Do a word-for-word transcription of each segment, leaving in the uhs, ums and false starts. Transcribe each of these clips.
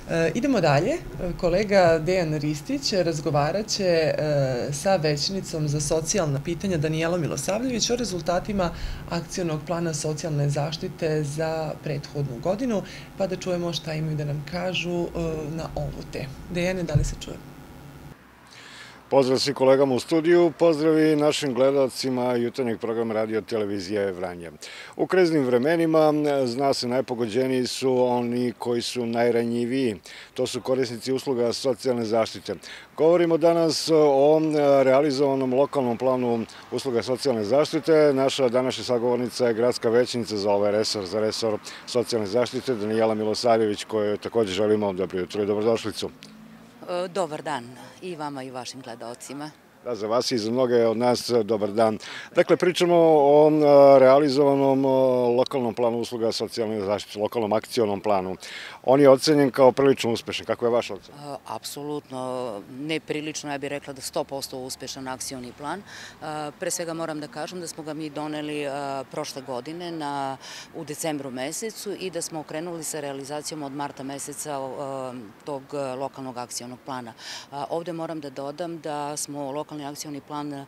Idemo dalje. Kolega Dejan Ristić razgovarat će sa većnicom za socijalna pitanja Danijelom Milosavljević o rezultatima akcionog plana socijalne zaštite za prethodnu godinu, pa da čujemo šta imaju da nam kažu na ovu temu. Dejane, da li se čujemo? Pozdrav svim kolegama u studiju, pozdrav i našim gledalcima jutarnjeg programa radio televizije Vranje. U kriznim vremenima, zna se, najpogođeniji su oni koji su najranjiviji. To su korisnici usluga socijalne zaštite. Govorimo danas o realizovanom lokalnom planu usluga socijalne zaštite. Naša današnja sagovornica je gradska većnica za ovaj resor, za resor socijalne zaštite, Danijela Milosavljević, koju također želimo dobro jutro i dobrodošlicu. Dobar dan i vama i vašim gledalcima. Da, za vas i za mnoge od nas dobar dan. Dakle, pričamo o realizovanom lokalnom planu usluga socijalne zaštite, lokalnom akcionom planu. On je ocenjen kao prilično uspešan. Kako je vaš ocena? Apsolutno, ne prilično, ja bih rekla da sto posto uspešan akcioni plan. Pre svega moram da kažem da smo ga mi doneli prošle godine u decembru mesecu i da smo okrenuli sa realizacijom od marta meseca tog lokalnog akcionog plana. Ovde moram da dodam da smo lokalni akcioni plan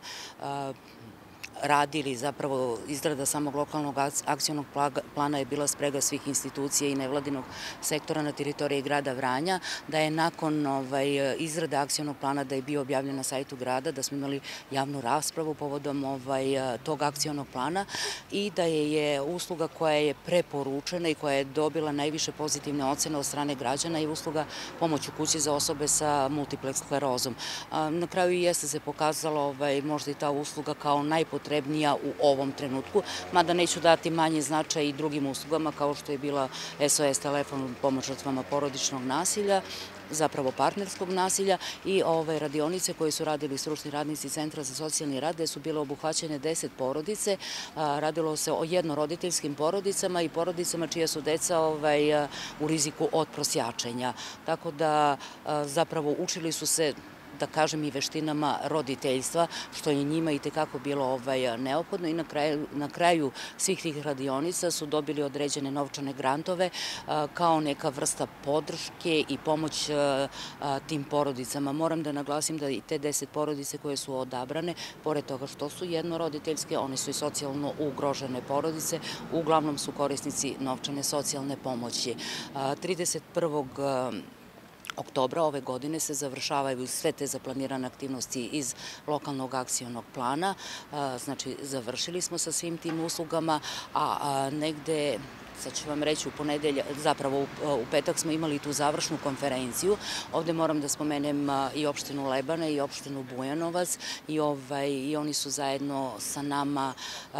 radili, zapravo izrada samog lokalnog akcionog plana je bila sprega svih institucija i nevladinog sektora na teritoriji grada Vranja, da je nakon izrade akcionog plana da je bio objavljen na sajtu grada, da smo imali javnu raspravu povodom tog akcionog plana i da je usluga koja je preporučena i koja je dobila najviše pozitivne ocene od strane građana i usluga pomoć u kući za osobe sa multipleks sklerozom. Na kraju i jeste se pokazalo možda i ta usluga kao najpotrebnija u ovom trenutku, mada neću dati manje značaj i drugim uslugama kao što je bila S O S telefon pomoć žrtvama porodičnog nasilja, zapravo partnerskog nasilja i ove radionice koje su radili stručni radnici Centra za socijalni rad, gde su bile obuhvaćene deset porodice. Radilo se o jednoroditeljskim porodicama i porodicama čija su deca u riziku od prosjačenja. Tako da zapravo učili su se, da kažem, i veštinama roditeljstva, što je njima i tekako bilo neophodno i na kraju svih tih radionica su dobili određene novčane grantove kao neka vrsta podrške i pomoć tim porodicama. Moram da naglasim da i te deset porodice koje su odabrane, pored toga što su jednoroditeljske, one su i socijalno ugrožene porodice, uglavnom su korisnici novčane socijalne pomoći. trideset prvog oktobra ove godine se završavaju sve te zaplanirane aktivnosti iz lokalnog akcionog plana, znači završili smo sa svim tim uslugama, a negde, sad ću vam reći, u ponedelja, zapravo u petak smo imali tu završnu konferenciju. Ovde moram da spomenem i opštinu Lebane i opštinu Bujanovac i oni su zajedno sa nama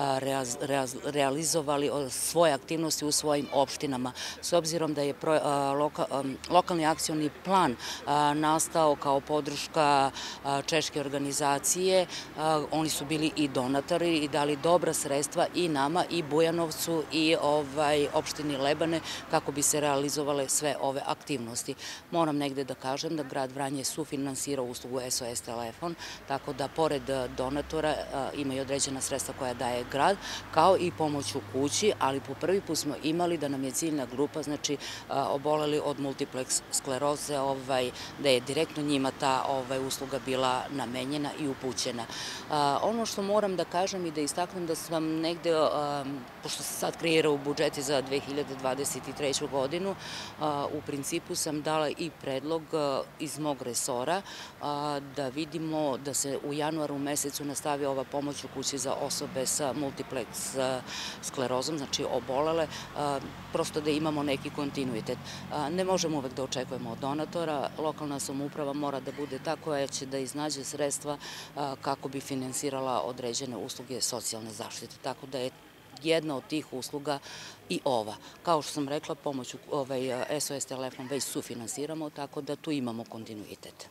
realizovali svoje aktivnosti u svojim opštinama. S obzirom da je lokalni akcioni plan nastao kao podrška češke organizacije, oni su bili i donatori i dali dobra sredstva i nama i Bujanovcu i opštini Lebane kako bi se realizovale sve ove aktivnosti. Moram negde da kažem da grad Vranje sufinansira uslugu S O S telefon, tako da pored donatora ima i određena sredstva koja daje grad, kao i pomoć u kući, ali po prvi put smo imali da nam je ciljna grupa, znači oboleli od multipleks skleroze, da je direktno njima ta usluga bila namenjena i upućena. Ono što moram da kažem i da istaknem da sam negde, pošto se sad kreira u budžeti za dve hiljade dvadeset treću. godinu, u principu sam dala i predlog iz mog resora da vidimo da se u januaru mesecu nastavi ova pomoć u kući za osobe sa multipleks sklerozom, znači obolele, prosto da imamo neki kontinuitet. Ne možemo uvek da očekujemo od donatora, lokalna samouprava mora da bude ta koja će da iznađe sredstva kako bi finansirala određene usluge socijalne zaštite, tako da je jedna od tih usluga i ova. Kao što sam rekla, pomoć S O S telefon već sufinansiramo, tako da tu imamo kontinuitet.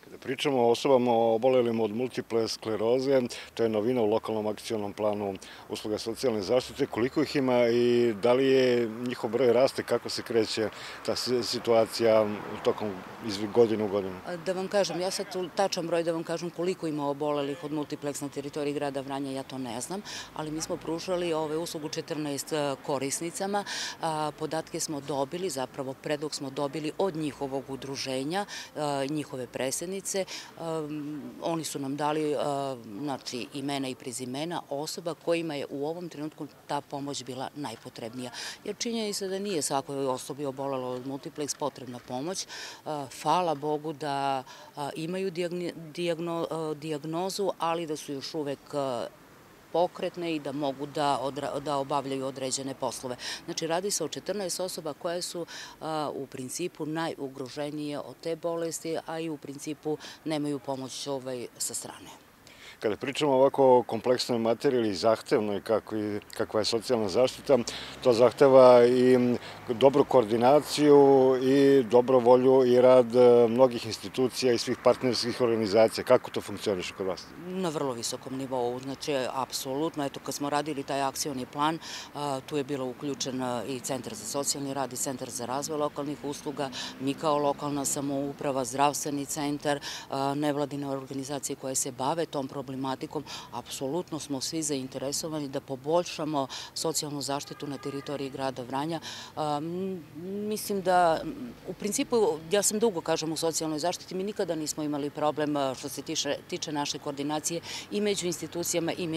Kada pričamo o osobama obolelim od multiple skleroze, to je novina u lokalnom akcionom planu usluga socijalne zaštite. Koliko ih ima i da li je njihov broj raste, kako se kreće ta situacija tokom iz godine u godinu? Da vam kažem, ja sad tačan broj da vam kažem koliko ima obolelih od multipleks na teritoriji grada Vranja, ja to ne znam, ali mi smo pružali ove uslugu četrnaest korisnicama. Podatke smo dobili, zapravo predlog smo dobili od njihovog udruženja, njihove predsjednice. Oni su nam dali znači, imena i prezimena osoba kojima je u ovom trenutku ta pomoć bila najpotrebnija. Jer činjenica da nije svakoj osobi obolelo od multipleks potrebna pomoć. Hvala Bogu da imaju dijagnozu, ali da su još uvek pokretne i da mogu da obavljaju određene poslove. Znači, radi se o četrnaest osoba koje su u principu najugroženije od te bolesti, a i u principu nemaju pomoć sa strane. Kada pričamo o ovako kompleksnoj materiji i zahtevnoj kakva je socijalna zaštita, to zahteva i dobru koordinaciju i dobru volju i rad mnogih institucija i svih partnerskih organizacija. Kako to funkcioniše kod vas? Na vrlo visokom nivou, znači, apsolutno. Eto, kad smo radili taj akcioni plan, tu je bilo uključen i Centar za socijalni rad i Centar za razvoj lokalnih usluga, mi kao lokalna samouprava, zdravstveni centar, nevladine organizacije koje se bave tom problematikom. Apsolutno smo svi zainteresovani da poboljšamo socijalnu zaštitu na teritoriji grada Vranja. Mislim da, u principu, ja sam dugo, kažem, u socijalnoj zaštiti, mi nikada nismo imali problem što se tiče naše koordinacije i među institucijama i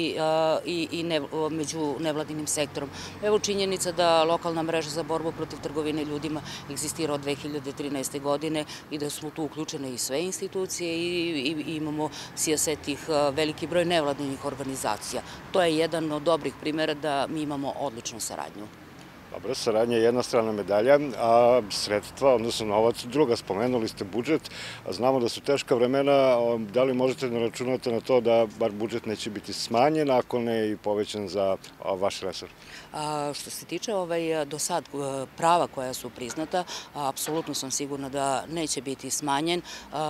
među nevladinim sektorom. Evo činjenica da lokalna mreža za borbu protiv trgovine ljudima egzistira od dve hiljade trinaeste. godine i da su tu uključene i sve institucije i imamo sijasetih veliki broj nevladinih organizacija. To je jedan od dobrih primjera da mi imamo odličnu saradnju. Dobro, saradnja je jedna strana medalja, a sredstva, odnosno novac, druga. Spomenuli ste budžet, znamo da su teška vremena, da li možete da računate na to da bar budžet neće biti smanjen, ako ne i povećan za vaš resor? Što se tiče do sad prava koja su priznata, apsolutno sam sigurna da neće biti smanjen.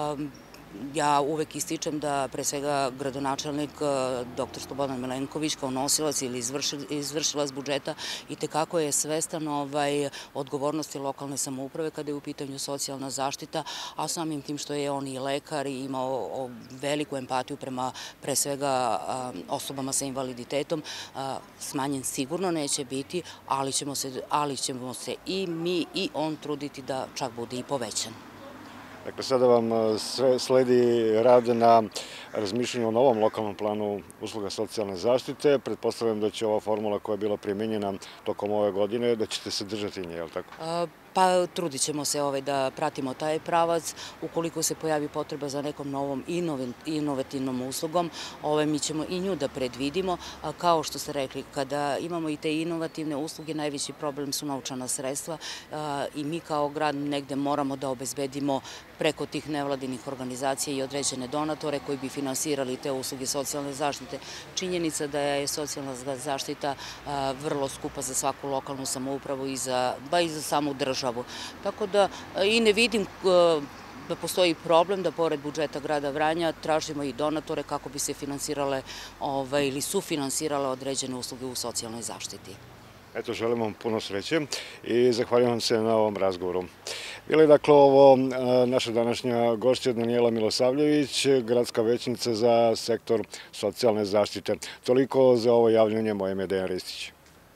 Ja uvek ističem da pre svega gradonačelnik doktor Slobodan Milenković kao nosilac ili izvršilac budžeta i tekako je svestan odgovornosti lokalne samouprave kada je u pitanju socijalna zaštita, a samim tim što je on i lekar i imao veliku empatiju prema pre svega osobama sa invaliditetom, smanjen sigurno neće biti, ali ćemo se i mi i on truditi da čak bude i povećan. Dakle, sada vam sledi rad na razmišljanju o novom lokalnom planu usluga socijalne zaštite. Pretpostavljam da će ova formula koja je bila primjenjena tokom ove godine, da ćete se držati nje, je li tako? Pa trudit ćemo se da pratimo taj pravac. Ukoliko se pojavi potreba za nekom novom inovativnom uslugom, mi ćemo i nju da predvidimo. Kao što ste rekli, kada imamo i te inovativne usluge, najveći problem su novčana sredstva i mi kao grad negde moramo da obezbedimo preko tih nevladinih organizacija i određene donatore koji bi finansirali te usluge socijalne zaštite. Činjenica da je socijalna zaštita vrlo skupa za svaku lokalnu samoupravu i za samu državu. Tako da i ne vidim da postoji problem da pored budžeta grada Vranja tražimo i donatore kako bi se finansirale ili sufinansirale određene usluge u socijalnoj zaštiti. Eto, želim vam puno sreće i zahvaljujem vam se na ovom razgovoru. Bila je dakle ovo naša današnja gošća Danijela Milosavljević, gradska većnica za sektor socijalne zaštite. Toliko za ovo javljanje, moje ime je Dejan Ristić.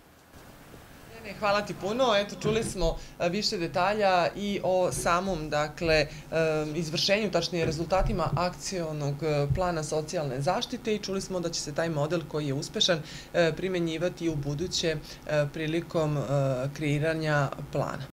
Hvala ti puno. Eto, čuli smo više detalja i o samom, dakle, izvršenju, tačnije rezultatima akcionog plana socijalne zaštite i čuli smo da će se taj model koji je uspešan primenjivati u buduće prilikom kreiranja plana.